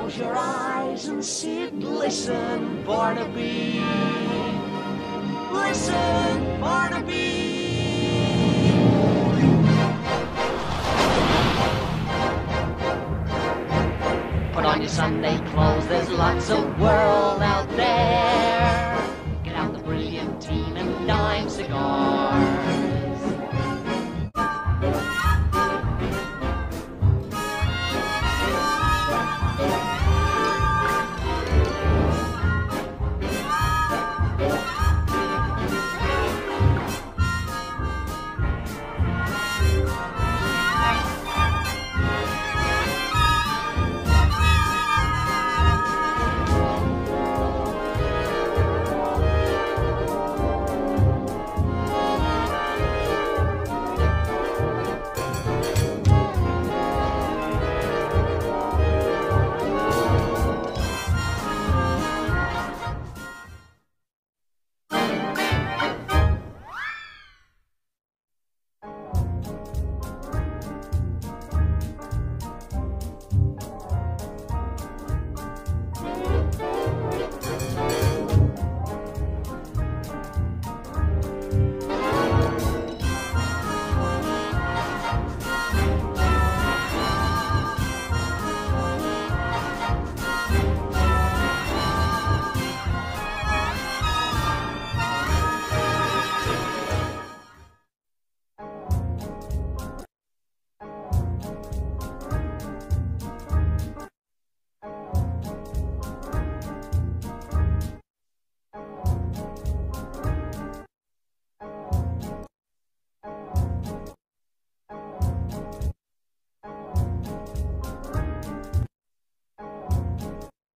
Close your eyes and sit, listen, Barnaby. Listen, Barnaby. Put on your Sunday clothes, there's lots of world out there. Get out the brilliantine and dime cigar.